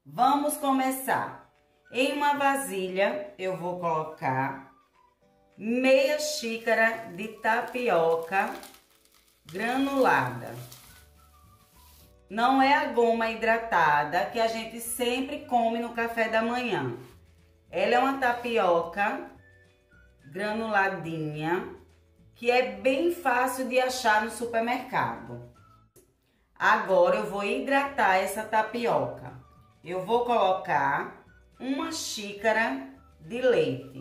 Vamos começar. Em uma vasilha, eu vou colocar meia xícara de tapioca granulada. Não é a goma hidratada que a gente sempre come no café da manhã. Ela é uma tapioca granuladinha, que é bem fácil de achar no supermercado. Agora eu vou hidratar essa tapioca. Eu vou colocar uma xícara de leite.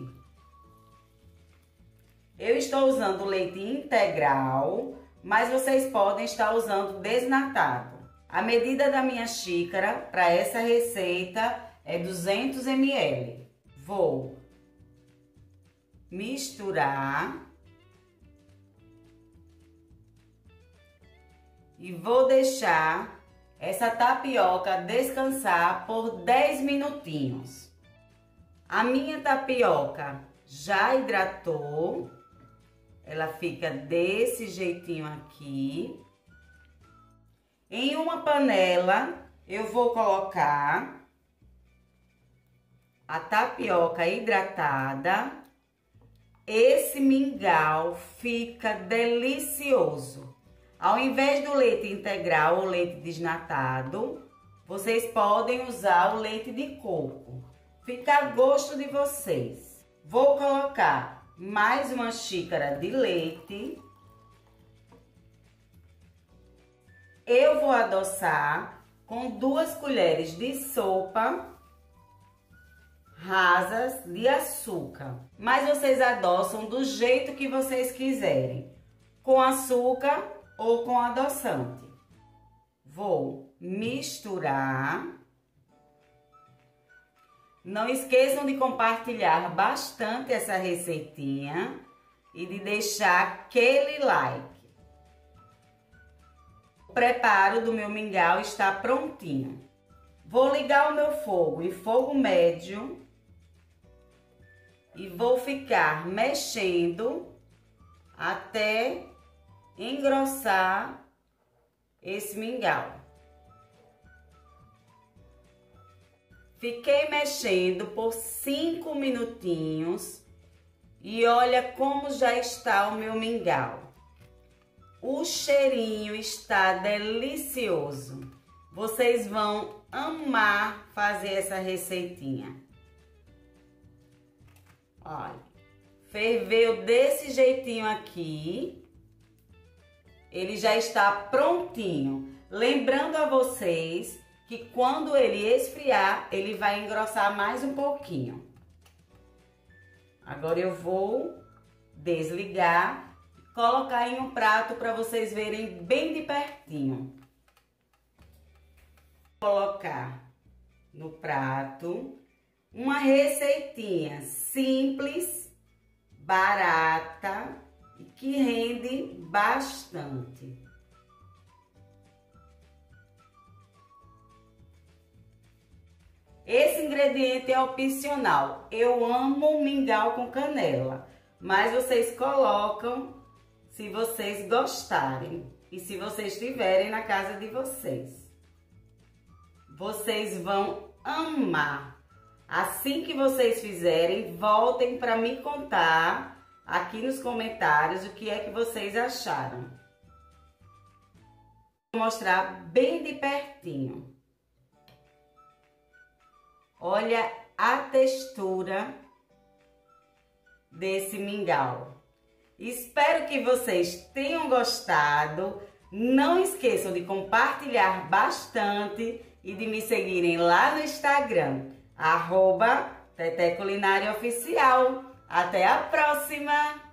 Eu estou usando leite integral, mas vocês podem estar usando desnatado. A medida da minha xícara para essa receita é 200 ml. Vou misturar e vou deixar essa tapioca descansar por 10 minutinhos. A minha tapioca já hidratou, ela fica desse jeitinho aqui. Em uma panela eu vou colocar a tapioca hidratada. Esse mingau fica delicioso. Ao invés do leite integral ou leite desnatado, vocês podem usar o leite de coco. Fica a gosto de vocês. Vou colocar mais uma xícara de leite. Eu vou adoçar com 2 colheres de sopa rasas de açúcar. Mas vocês adoçam do jeito que vocês quiserem, com açúcar ou com adoçante. Vou misturar. Não esqueçam de compartilhar bastante essa receitinha e de deixar aquele like. O preparo do meu mingau está prontinho. Vou ligar o meu fogo em fogo médio e vou ficar mexendo até engrossar esse mingau. Fiquei mexendo por 5 minutinhos e olha como já está o meu mingau. O cheirinho está delicioso. Vocês vão amar fazer essa receitinha. Olha, ferveu desse jeitinho aqui. Ele já está prontinho. Lembrando a vocês que quando ele esfriar, ele vai engrossar mais um pouquinho. Agora eu vou desligar e colocar em um prato para vocês verem bem de pertinho. Vou colocar no prato uma receitinha simples, barata e que rende bastante. Esse ingrediente é opcional. Eu amo mingau com canela, mas vocês colocam se vocês gostarem e se vocês estiverem na casa de vocês. Vocês vão amar. Assim que vocês fizerem, voltem para me contar aqui nos comentários o que é que vocês acharam. Vou mostrar bem de pertinho. Olha a textura desse mingau. Espero que vocês tenham gostado. Não esqueçam de compartilhar bastante e de me seguirem lá no Instagram, @TeteCulináriaOficial. Até a próxima!